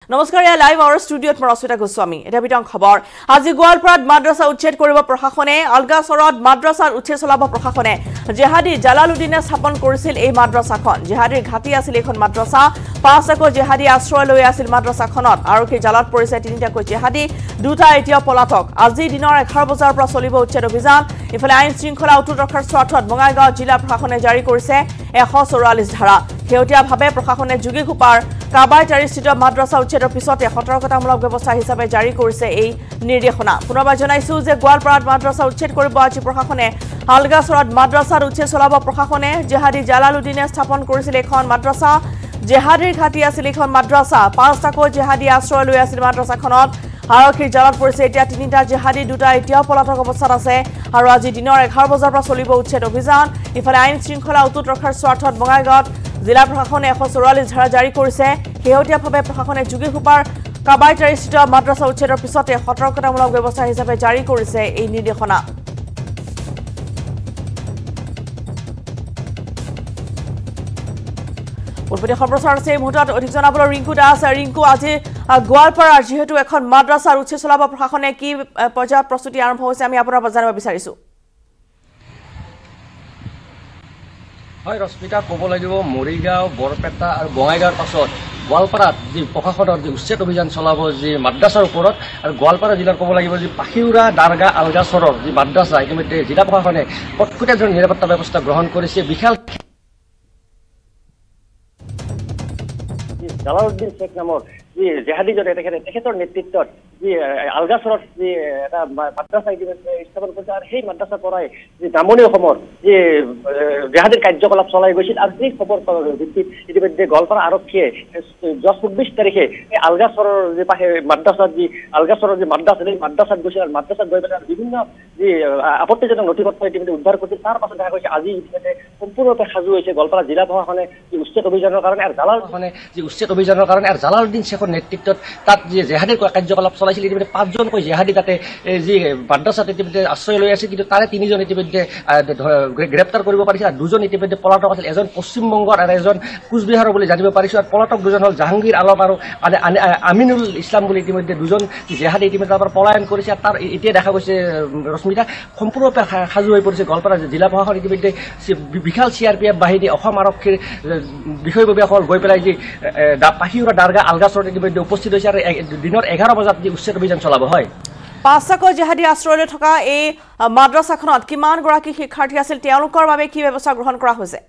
নমস্কাৰ ইয়া live hour ষ্টুডিঅ'ত মই ৰশ্মিতা গোস্বামী এটা বিতং খবৰ আজি গোৱালপাৰাত মাদ্ৰাসা উচ্ছেদ কৰিব প্ৰশাসনে আলগাছৰত মাদ্ৰাসাৰ উচ্ছেদ চলাব প্ৰশাসনে জিহাদি জালালুদ্দিনে স্থাপন কৰিছিল এই মাদ্ৰাসাখন জিহাদিৰ ঘাটি আছিল এখন মাদ্ৰাসা পাঁচটাকৈ জিহাদি আশ্ৰয় লৈ আছিল মাদ্ৰাসাখনত আৰক্ষীৰ জালত পৰিছে তিনিটাকৈ জিহাদি দুটা এতিয়া পলাতক আজি দিনৰ 11 বজাৰ পৰা চলিব উচ্ছেদ অভিযান ইফালে আইন শৃংখলা অটুট ৰখাৰ স্বাৰ্থত বঙাইগাঁও জিলা প্ৰশাসনে জাৰি কৰিছে 144 ধাৰা হেউটিয়াভাৱে প্ৰশাসনে যোগীঘোপাৰ কাবাইতাৰীস্থিত মাদ্ৰাসা উচ্ছেদৰ পিছতে সতৰ্কতামূলক ব্যৱস্থা হিচাপে জাৰি কৰিছে এই নিৰ্দেশনা পুনৰবাৰ জনাইছো যে গোৱালপাৰাত মাদ্ৰাসা উচ্ছেদ কৰিব আজি প্ৰশাসনে আলগাছৰত মাদ্ৰাসাৰ উচ্ছেদ চলাব প্ৰশাসনে জিহাদি জালালুদ্দিনে স্থাপন কৰিছিল এখন মাদ্ৰাসা জিহাদিৰ ঘাটি আছিল এখন মাদ্ৰাসা পাঁচটাকৈ জিহাদি আশ্ৰয় লৈ আছিল মাদ্ৰাসাখনত আৰক্ষীৰ জালত পৰিছে এতিয়া তিনিটা জিহাদি দুটা এতিয়াও পলাতক অৱস্থাত আছে আৰু আজি দিনৰ 11 বজাৰ পৰা চলিব উচ্ছেদ অভিযান ইফালে আইন শৃংখলা অটুট ৰখাৰ স্বাৰ্থত বঙাইগাঁৱত জিলা প্ৰশাসনে 144 ধাৰা জাৰি কৰিছে হেউটিয়াভাৱে প্ৰশাসনে যোগীঘোপাৰ কাবাইতাৰীস্থিত মাদ্ৰাসা উচ্ছেদৰ পিছতে সতৰ্কতামূলক ব্যৱস্থা হিচাপে জাৰি কৰিছে এই নিৰ্দেশনা উৎপত্তি সম্প্ৰচাৰ আছে এই মুহূৰ্তত অধিক জনাবলৈ ৰিংকু দাস ৰিংকু আজি গোৱালপাৰাৰ যেহেতু এখন মাদ্ৰাসাৰ উচ্ছেদ চলাব প্ৰশাসনে কি পৰ্যায়ত প্ৰস্তুতি আৰম্ভ হৈছে আমি আপোনাৰ পৰা জানিব বিচাৰিছো হয় ৰশ্মিতা ক'ব লাগিব মৰিগাঁও বৰপেটা আৰু বঙাইগাঁৱৰ পাছত গোৱালপাৰাত যি প্ৰশাসনৰ যি উচ্ছেদ অভিযান চলাব যি মাদ্ৰাসাৰ ওপৰত আৰু গোৱালপাৰা জিলাৰ ক'ব লাগিব যি পাখিউৰা দাৰগা আলগাছৰৰ যি মাদ্ৰাসা ইতিমধ্যে জিলা প্ৰশাসনে কটকটীয়া ধৰণৰ নিৰাপত্তা ব্যৱস্থা গ্ৰহণ কৰিছে বিশাল জালালুদ্দিন শেখ নামৰ যি জেহাদী জনে তেখেতৰ নেতৃত্বত যি আলগাছৰত যি এটা মাদ্ৰাসা ইতিমধ্যে স্থাপন কৰিছে আৰু সেই মাদ্ৰাসাৰ পৰাই যি নামনি অসমৰ যি জেহাদীৰ কাৰ্যকলাপ চলাই গৈছিল আৰু সেই খবৰ ভিত্তিত ইতিমধ্যে গোৱালপাৰা আৰক্ষীয়ে 24 তাৰিখে এই আলগাছৰৰ যি মাদ্ৰাসাত যি আলগাছৰৰ যি মাদ্ৰাসা সেই মাদ্ৰাসাত গৈছিল আৰু মাদ্ৰাসাত গৈ পেলাই বিভিন্ন যি আপত্তিজনক নথিপত্ৰ ইতিমধ্যে উদ্ধাৰ কৰিছিল তাৰ পাছত দেখা গৈছে আজি ইতিমধ্যে সম্পূৰ্ণৰূপে সাজু হৈছে গোৱালপাৰা জিলা প্ৰশাসনে যি উচ্ছেদ অভিযানৰ কাৰণে আৰু জালালুদ্দিন শেখৰ নেতৃত্বত তাত যি জেহাদীৰ কাৰ্যকলাপ চলাইছিল ইতিমধ্যে 5জনকৈ জেহাদী তাতে যি মাদ্ৰাসাত ইতিমধ্যে আশ্ৰয় লৈ আছিল কিন্তু তাৰে 3জন ইতিমধ্যে গ্ৰেপ্তাৰ কৰিব পাৰিছে আৰু 2জন ইতিমধ্যে পলাতক আছিল এজন পশ্চিমবংগৰ আৰু এজন কোচবিহাৰৰ বুলি জানিব পাৰিছো আৰু পলাতক 2জন হ'ল জাহাংগীৰ আলম আৰু আমিনুল ইছলাম বুলি ইতিমধ্যে 2জন জেহাদী ইতিমধ্যে তাৰ পৰা পলায়ন কৰিছে আৰু তাৰ এতিয়া দেখা গৈছে ৰশ্মিতা সম্পূৰ্ণৰূপে সাজু হৈ পৰিছে গোৱালপাৰা জিলা প্ৰশাসন ইতিমধ্যে বিশাল CRPF বাহিনী অসম আৰক্ষীৰ বিষয়ববীয়াসকল গৈ পেলাই যি পাখিউৰা দাৰগা আলগাছৰত ইতিমধ্যে উপস্থিত হৈছে আৰু দিনৰ 11 বজাত যি উচ্ছেদ অভিযান চলাব হয় পাঁচটাকৈ জিহাদি আশ্ৰয় লৈ থকা এই মাদ্ৰাসাখনত কিমান গৰাকী শিক্ষাৰ্থী আছিল তেওঁলোকৰ বাবে কি ব্যৱস্থা গ্ৰহণ কৰা হৈছে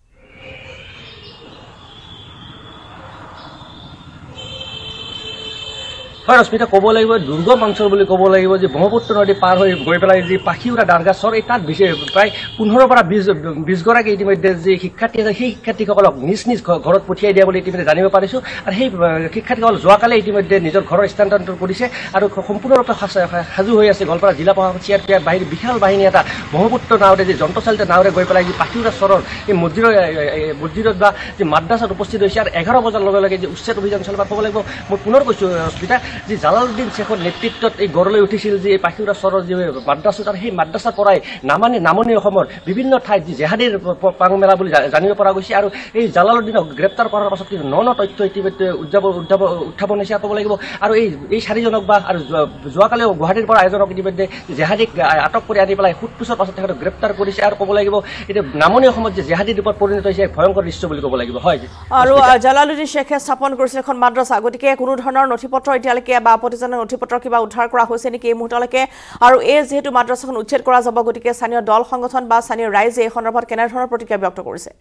হয় ৰশ্মিতা ক'ব লাগিব দুৰ্গম অঞ্চল বুলি ক'ব লাগিব যে ব্ৰহ্মপুত্ৰ নদী পাৰ হৈ গৈ পেলাই যি পাখিউৰা দাৰগাছৰ এই তাত প্ৰায় 15 পৰা 20 গৰাকী ইতিমধ্যে যি শিক্ষাৰ্থী আছে সেই শিক্ষাৰ্থীসকলক নিজ নিজ ঘৰত পঠিয়াই দিয়া বুলি ইতিমধ্যে জানিব পাৰিছো আৰু সেই শিক্ষাৰ্থীসকল যোৱাকালি ইতিমধ্যে নিজৰ ঘৰৰ স্থানান্তৰ কৰিছে আৰু সম্পূৰ্ণৰূপে সাজু হৈ আছে গোৱালপাৰা জিলা প্ৰশাসন CRPF বাহিনী বিশাল বাহিনী এটা ব্ৰহ্মপুত্ৰ নাওৰে যি যন্ত্ৰচালিত নাওৰে গৈ পেলাই যি পাখিউৰা চৰৰ এই মছজিদত বা যি মাদ্ৰাসাত উপস্থিত হৈছে আৰু 11 বজাৰ লগে লগে যি উচ্ছেদ অভিযান চলাব ক'ব লাগিব মই পুনৰ কৈছো ৰশ্মিতা যি জালালুদ্দিন শেখৰ নেতৃত্বত এই গড়লৈ উঠিছিল যি পাখিউৰা চৰৰ যি মাদ্ৰাসা আৰু সেই মাদ্ৰাসাৰ পৰাই নামনি অসমৰ বিভিন্ন ঠাইত যি জেহাদীৰ পাং মেলা বুলি জানিব পৰা গৈছে আৰু এই জালালুদ্দিনক গ্ৰেপ্তাৰ কৰাৰ পাছত কিন্তু ন তথ্য ইতিমধ্যে উত্থাপন হৈছে ক'ব লাগিব আৰু এই 4জনক বা আৰু যোৱাকালিও গুৱাহাটীৰ পৰা এজনক ইতিমধ্যে জেহাদীক আটক কৰি আনি পেলাই সোধপোছৰ পাছত তেখেতক গ্ৰেপ্তাৰ কৰিছে আৰু ক'ব লাগিব এতিয়া নামনি অসমত যে জেহাদীৰ ৰূপত পৰিণত হৈছে ভয়ংকৰ দৃশ্য বুলি ক'ব লাগিব হয় আৰু জালালুদ্দিন শেখে স্থাপন কৰিছিল এখন মাদ্ৰাসা গতিকে কোনো ধৰণৰ নথিপত্ৰ এতিয়ালৈকে বা আপত্তিজনক নথিপত্ৰ কিবা উদ্ধাৰ কৰা হৈছে নেকি এই মুহূৰ্তলৈকে আৰু এই যেহেতু মাদ্ৰাসাখন উচ্ছেদ কৰা যাব গতিকে স্থানীয় দল সংগঠন বা স্থানীয় ৰাইজে এই সন্দৰ্ভত কেনেধৰণৰ প্ৰতিক্ৰিয়া ব্যক্ত কৰিছে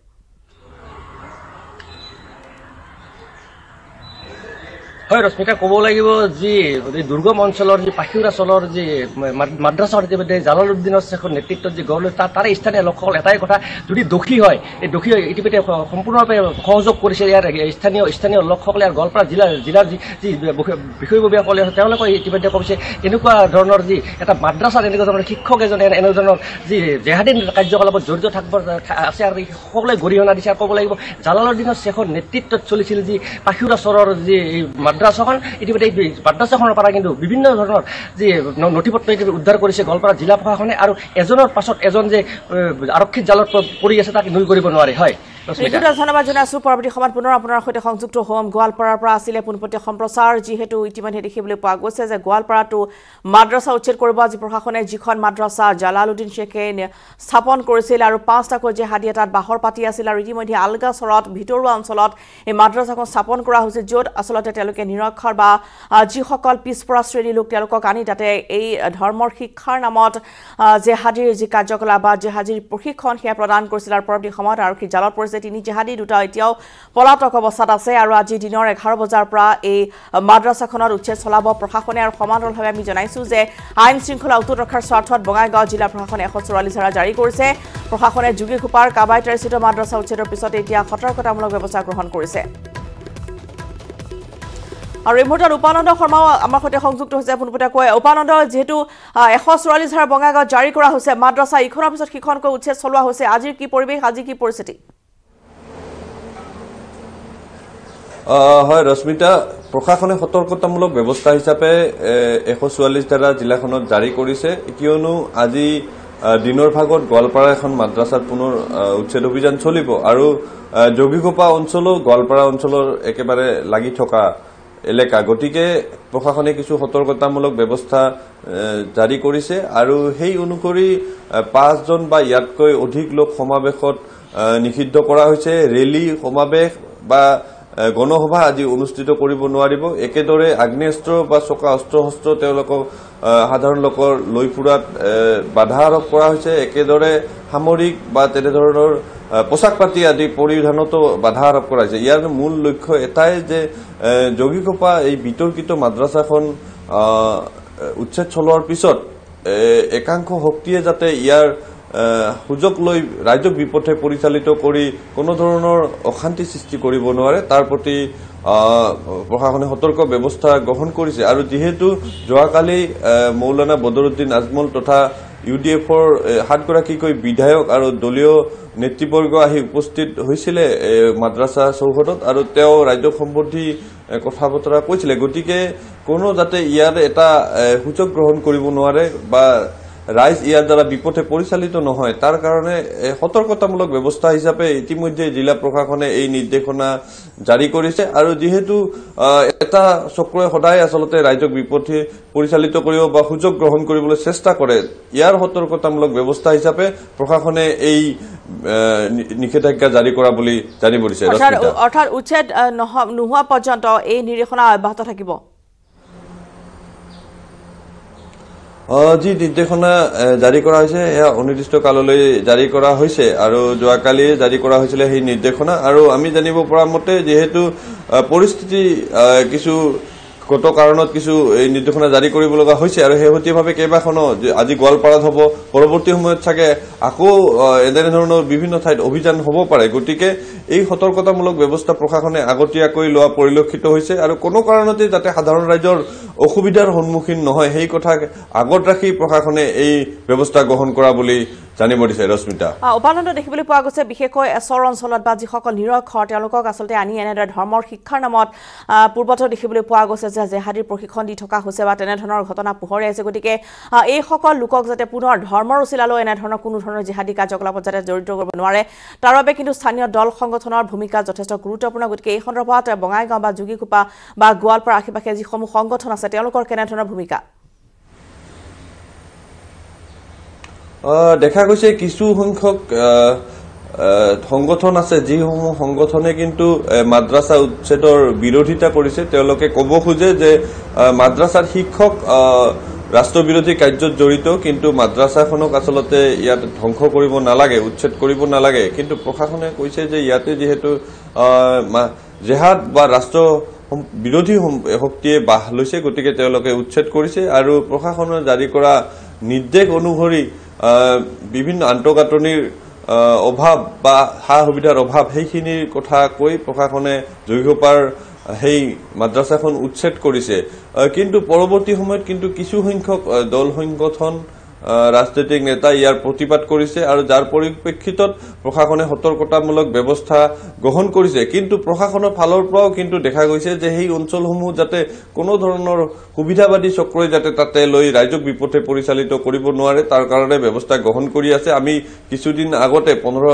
হয় ৰশ্মিতা ক'ব লাগিব যি দুৰ্গম অঞ্চলৰ যি পাখিউৰা চলৰ যি মাদ্ৰাসাৰ ইতিমধ্যে জালালুদ্দিনৰ শেখৰ নেতৃত্বত যি গড়লৈ তাৰে স্থানীয় লোকসকল এটাই কথা যদি দোষী হয় এই দোষী ইতিমধ্যে সম্পূৰ্ণৰূপে সহযোগ কৰিছে ইয়াৰ স্থানীয় লোকসকলে আৰু গোৱালপাৰা জিলাৰ যি বিষয়ববীয়াসকলে তেওঁলোকে ইতিমধ্যে কৈছে এনেকুৱা ধৰণৰ যি এটা মাদ্ৰাসাত এনেকুৱা ধৰণৰ শিক্ষক এজনে এনেধৰণৰ যি জেহাদী কাৰ্যকলাপত জড়িত আছে আৰু সকলোৱে গৰিহণা দিছে আৰু ক'ব লাগিব জালালুদ্দিনৰ শেখৰ নেতৃত্বত চলিছিল যি পাখিউৰা চৰৰ যি মাদ্ৰাসাখন ইতিমধ্যে মাদ্ৰাসাখনৰ পৰা কিন্তু বিভিন্ন ধৰণৰ যি নথিপত্ৰ উদ্ধাৰ কৰিছে গোৱালপাৰা জিলা প্ৰশাসনে আৰু এজনৰ পাছত এজন যে আৰক্ষীৰ জালত পৰি আছে তাক নুই কৰিব নোৱাৰে হয় ধন্যবাদ জনাইছো পৰৱৰ্তী সময়ত পুনৰ আপোনাৰ সৈতে সংযুক্ত হ'ম গোৱালপাৰাৰ পৰা আছিলে পোনপটীয়া সম্প্ৰচাৰ যিহেতু ইতিমধ্যে দেখিবলৈ পোৱা গৈছে যে গোৱালপাৰাটো মাদ্ৰাছা উচ্ছেদ কৰিব আজি প্ৰশাসনে যিখন মাদ্ৰাছা জালালুদ্দিন শেখে স্থাপন কৰিছিল আৰু 5টাকৈ জেহাদী তাত বাহৰ পাতি আছিল আৰু ইতিমধ্যে আলগাচৰত ভিতৰুৱা অঞ্চলত এই মাদ্ৰাছাখন স্থাপন কৰা হৈছে য'ত আচলতে তেওঁলোকে নিৰক্ষৰ বা যিসকল পিছপৰা শ্ৰেণীৰ লোক তেওঁলোকক আনি তাতে এই ধৰ্মৰ শিক্ষাৰ নামত জেহাদীৰ যি কাৰ্যকলাপ বা জেহাদীৰ প্ৰশিক্ষণ সেয়া প্ৰদান কৰিছিল আৰু পৰৱৰ্তী সময়ত আৰক্ষী জালত পৰিছে তিনি জেহাদী দুটা এতিয়াও পলাতক অৱস্থাত আছে আৰু আজি দিনৰ 11 বজাৰ পৰা এই মাদ্ৰাছাখনৰ উচ্ছেদ চলাব প্ৰশাসনে আৰু সমান্তৰালভাৱে আমি জনাইছো যে আইন শৃংখলা অটুট ৰখাৰ স্বাৰ্থত বঙাইগাঁও জিলা প্ৰশাসনে 144 ধাৰা জাৰি কৰিছে প্ৰশাসনে যোগীঘোপাৰ কাবাইতাৰিস্থিত মাদ্ৰাছা উচ্ছেদৰ পিছত এতিয়া সতৰ্কতামূলক ব্যৱস্থা গ্ৰহণ কৰিছে আৰু এই মুহূৰ্তত উপানন্দ শৰ্মাও আমাৰ সৈতে সংযুক্ত হৈছে পোনপটীয়াকৈ উপানন্দ যিহেতু 144 ধাৰা বঙাইগাঁৱত জাৰি কৰা হৈছে মাদ্ৰাছা ইখনৰ পিছত সিখনকৈ উচ্ছেদ চলোৱা হৈছে আজিৰ কি পৰিৱেশ আজি কি পৰিস্থিতি হয় ৰশ্মিতা প্ৰশাসনে সতৰ্কতামূলক ব্যৱস্থা হিচাপে 144 ধাৰা জিলাখনত জাৰি কৰিছে কিয়নো আজি দিনৰ ভাগত গোৱালপাৰা এখন মাদ্ৰাছাত পুনৰ উচ্ছেদ অভিযান চলিব আৰু যোগীঘোপা অঞ্চলো গোৱালপাৰা অঞ্চলৰ একেবাৰে লাগি থকা এলেকা গতিকে প্ৰশাসনে কিছু সতৰ্কতামূলক ব্যৱস্থা জাৰি কৰিছে আৰু সেই অনুসৰি 5 জন বা ইয়াতকৈ অধিক লোক সমাবেশত নিষিদ্ধ কৰা হৈছে ৰেলী সমাবেশ বা গণসভা আজি অনুষ্ঠিত কৰিব নোৱাৰিব একেদৰে আগ্নেয়াস্ত্ৰ বা চকা অস্ত্ৰ তেওঁলোকক সাধাৰণ লোকৰ লৈ ফুৰাত বাধা আৰোপ কৰা হৈছে একেদৰে সামৰিক বা তেনেধৰণৰ পোছাক পাতি আদি পৰিধানতো বাধা আৰোপ কৰা হৈছে ইয়াৰ মূল লক্ষ্য এটাই যে যোগীঘোপা এই বিতৰ্কিত মাদ্ৰাছাখন উচ্ছেদ চলোৱাৰ পিছত একাংশ শক্তিয়ে যাতে ইয়াৰ সুযোগ লৈ ৰাজ্যক বিপথে পৰিচালিত কৰি কোনো ধৰণৰ অশান্তি সৃষ্টি কৰিব নোৱাৰে তাৰ প্ৰতি প্ৰশাসনে সতৰ্ক ব্যৱস্থা গ্ৰহণ কৰিছে আৰু যেহেতু যোৱাকালি মৌলানা বদৰুদ্দিন আজমল তথা ইউডিএফৰ 7 গৰাকীকৈ বিধায়ক আৰু দলীয় নেতৃবৰ্গ আহি উপস্থিত হৈছিলে মাদ্ৰাছা চৌহদত আৰু তেওঁ ৰাজ্যক সম্বন্ধি কথা বতৰা কৈছিলে গতিকে কোনো যাতে ইয়াৰ এটা সুযোগ গ্ৰহণ কৰিব নোৱাৰে বা ৰাইজ ইয়াৰ দ্বাৰা বিপথে পৰিচালিত নহয় তাৰ কাৰণে সতৰ্কতামূলক ব্যৱস্থা হিচাপে ইতিমধ্যে জিলা প্ৰশাসনে এই নিৰ্দেশনা জাৰি কৰিছে আৰু যেহেতু এটা চক্ৰই সদায় আচলতে ৰাজ্যক বিপথে পৰিচালিত কৰিব বা সুযোগ গ্ৰহণ কৰিবলৈ চেষ্টা কৰে ইয়াৰ সতৰ্কতামূলক ব্যৱস্থা হিচাপে প্ৰশাসনে এই নিষেধাজ্ঞা জাৰি কৰা বুলি জানিব দিছে অৰ্থাৎ উচ্ছেদ নোহোৱা পৰ্যন্ত এই নিৰ্দেশনা অব্যাহত থাকিব যি নিৰ্দেশনা জাৰি কৰা হৈছে এয়া অনিৰ্দিষ্ট কাললৈ জাৰি কৰা হৈছে আৰু যোৱাকালি জাৰি কৰা হৈছিল সেই নিৰ্দেশনা আৰু আমি জানিব পৰা মতে যেহেতু পৰিস্থিতি কিছু কত কাৰণত কিছু এই নিৰ্দেশনা জাৰি কৰিব লগা হৈছে আৰু হেহতীয়াভাৱে কেইবাখনো আজি গোৱালপাৰাত হ'ব পৰৱৰ্তী সময়ত থাকে আকৌ এনে ধৰণৰ বিভিন্ন ঠাইত অভিযান হ'ব পাৰে গতিকে এই সতৰ্কতামূলক ব্যৱস্থা প্ৰশাসনে আগতীয়াকৈ লোৱা পৰিলক্ষিত হৈছে আৰু কোনো কাৰণতে যাতে সাধাৰণ ৰাইজৰ অসুবিধাৰ সন্মুখীন নহয় সেই কথা আগত ৰাখি প্ৰশাসনে এই ব্যৱস্থা গ্ৰহণ কৰা বুলি জানিব দিছে ৰশ্মিতা উপানন্দ দেখিবলৈ পোৱা গৈছে বিশেষকৈ এছৰ অঞ্চলত বা যিসকল নিৰক্ষৰ তেওঁলোকক আচলতে আনি এনেদৰে ধৰ্মৰ শিক্ষাৰ নামত পূৰ্বতে দেখিবলৈ পোৱা গৈছে যে জেহাদীৰ প্ৰশিক্ষণ দি থকা হৈছে বা তেনেধৰণৰ ঘটনা পোহৰে আছে গতিকে এইসকল লোকক যাতে পুনৰ ধৰ্মৰ উচিলালৈ এনেধৰণৰ কোনো ধৰণৰ জেহাদী কাৰ্যকলাপত যাতে জড়িত কৰিব নোৱাৰে তাৰ বাবে কিন্তু স্থানীয় দল সংগঠনৰ ভূমিকা যথেষ্ট গুৰুত্বপূৰ্ণ গতিকে এই সন্দৰ্ভত বঙাইগাঁও বা যোগীঘোপা বা গোৱালপাৰা আশে-পাশে যিসমূহ সংগঠন আছে তেওঁলোকৰ কেনেধৰণৰ ভূমিকা দেখা গৈছে কিছু সংখ্যক সংগঠন আছে যিসমূহ সংগঠনে কিন্তু মাদ্ৰাছা উচ্ছেদৰ বিৰোধিতা কৰিছে তেওঁলোকে ক'ব খোজে যে মাদ্ৰাছাৰ শিক্ষক ৰাষ্ট্ৰবিৰোধী কাৰ্যত জড়িত কিন্তু মাদ্ৰাছাখনক আচলতে ইয়াত ধ্বংস কৰিব নালাগে উচ্ছেদ কৰিব নালাগে কিন্তু প্ৰশাসনে কৈছে যে ইয়াতে যেহেতু জেহাদ বা ৰাষ্ট্ৰ বিৰোধী শক্তিয়ে বাহ লৈছে গতিকে তেওঁলোকে উচ্ছেদ কৰিছে আৰু প্ৰশাসনৰ জাৰি কৰা নিৰ্দেশ অনুসৰি বিভিন্ন আন্তঃগাঁথনিৰ অভাৱ বা সা সুবিধাৰ অভাৱ সেইখিনিৰ কথা কৈ প্ৰশাসনে যোগীঘোপাৰ সেই মাদ্ৰাছাখন উচ্ছেদ কৰিছে কিন্তু পৰৱৰ্তী সময়ত কিন্তু কিছু সংখ্যক দল সংগঠন ৰাজনৈতিক নেতা ইয়াৰ প্ৰতিবাদ কৰিছে আৰু যাৰ পৰিপ্ৰেক্ষিতত প্ৰশাসনে সতৰ্কতামূলক ব্যৱস্থা গ্ৰহণ কৰিছে কিন্তু প্ৰশাসনৰ ফালৰ পৰাও কিন্তু দেখা গৈছে যে সেই অঞ্চলসমূহ যাতে কোনো ধৰণৰ সুবিধাবাদী চক্ৰই যাতে তাতে লৈ ৰাজ্যক বিপথে পৰিচালিত কৰিব নোৱাৰে তাৰ কাৰণে ব্যৱস্থা গ্ৰহণ কৰি আছে আমি কিছুদিন আগতে 15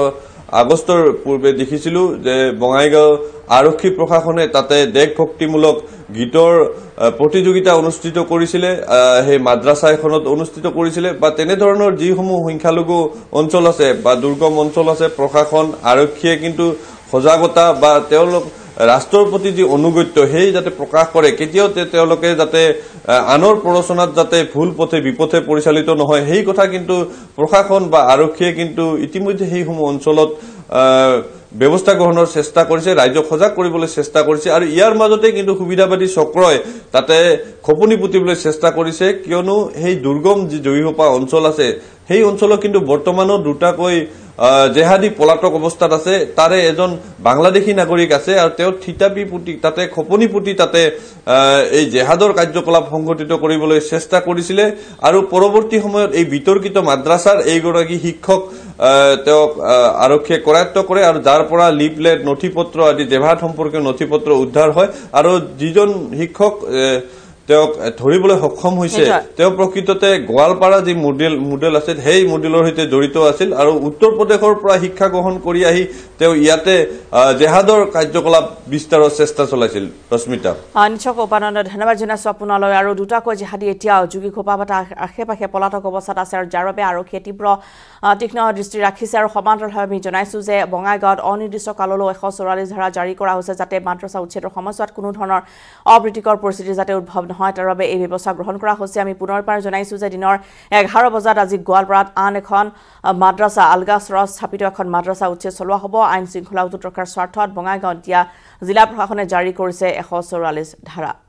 আগষ্টৰ পূৰ্বে দেখিছিলো যে বঙাইগাঁও আৰক্ষী প্ৰশাসনে তাতে দেশভক্তিমূলক গীতৰ প্ৰতিযোগিতা অনুষ্ঠিত কৰিছিলে সেই মাদ্ৰাছা এখনত অনুষ্ঠিত কৰিছিলে বা তেনে ধৰণৰ যিসমূহ সংখ্যালঘু অঞ্চল আছে বা দুৰ্গম অঞ্চল আছে প্ৰশাসন আৰক্ষীয়ে কিন্তু সজাগতা বা তেওঁলোক ৰাষ্ট্ৰৰ প্ৰতি যি অনুগত্য সেই যাতে প্ৰকাশ কৰে কেতিয়াও তেওঁলোকে যাতে আনৰ প্ৰৰচনাত যাতে ভুল পথে বিপথে পৰিচালিত নহয় সেই কথা কিন্তু প্ৰশাসন বা আৰক্ষীয়ে কিন্তু ইতিমধ্যে সেইসমূহ অঞ্চলত ব্যৱস্থা গ্ৰহণৰ চেষ্টা কৰিছে ৰাজ্যক সজাগ কৰিবলৈ চেষ্টা কৰিছে আৰু ইয়াৰ মাজতে কিন্তু সুবিধাবাদী চক্ৰই তাতে খপনি পুতিবলৈ চেষ্টা কৰিছে কিয়নো সেই দুৰ্গম যি জয়ীহোপা অঞ্চল আছে সেই অঞ্চলত কিন্তু বৰ্তমানো দুটাকৈ জেহাদী পলাতক অৱস্থাত আছে তাৰে এজন বাংলাদেশী নাগৰিক আছে আৰু তেওঁ থিতাপি পুতি তাতে খপনি পুতি তাতে এই জেহাদৰ কাৰ্যকলাপ সংগঠিত কৰিবলৈ চেষ্টা কৰিছিলে আৰু পৰৱৰ্তী সময়ত এই বিতৰ্কিত মাদ্ৰাছাৰ এইগৰাকী শিক্ষক তেওঁক আৰক্ষীয়ে কৰায়ত্ব কৰে আৰু যাৰ পৰা লিপলেট নথিপত্ৰ আদি জেহাদ সম্পৰ্কীয় নথিপত্ৰ উদ্ধাৰ হয় আৰু যিজন শিক্ষক তেওঁক ধৰিবলৈ সক্ষম হৈছে তেওঁ প্ৰকৃততে গোৱালপাৰা যি মডেল আছে সেই মডেলৰ সৈতে জড়িত আছিল আৰু উত্তৰ প্ৰদেশৰ পৰা শিক্ষা গ্ৰহণ কৰি আহি তেওঁ ইয়াতে জেহাদৰ কাৰ্যকলাপ বিস্তাৰৰ চেষ্টা চলাইছিল ৰশ্মিতা নিশ্চয় উপানন্দ ধন্যবাদ জনাইছো আপোনালৈ আৰু দুটাকৈ জেহাদী এতিয়া যোগী খোপাবাটা আশে-পাশে পলাতক অৱস্থাত আছে আৰু যাৰ বাবে আৰক্ষীয়ে তীব্ৰ তীক্ষ্ণ দৃষ্টি ৰাখিছে আৰু সমান্তৰালভাৱে আমি জনাইছো যে বঙাইগাঁৱত অনিৰ্দিষ্ট কাললৈ 144 ধাৰা জাৰি কৰা হৈছে যাতে মাদ্ৰাছা উচ্ছেদৰ সময়ছোৱাত কোনো ধৰণৰ অপ্ৰীতিকৰ পৰিস্থিতি যাতে উদ্ভৱ নহয় তাৰ বাবে এই ব্যৱস্থা গ্ৰহণ কৰা হৈছে আমি পুনৰবাৰ জনাইছো যে দিনৰ 11 বজাত আজি গোৱালপাৰাত আন এখন মাদ্ৰাছা আলগাছৰত স্থাপিত এখন মাদ্ৰাছা উচ্ছেদ চলোৱা হ'ব আইন শৃংখলা অটুট ৰখাৰ স্বাৰ্থত বঙাইগাঁৱত দিয়া জিলা প্ৰশাসনে জাৰি কৰিছে 144 ধাৰা